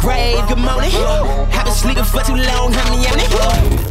brave, good morning. I've been sleeping for too long, I'm yawning.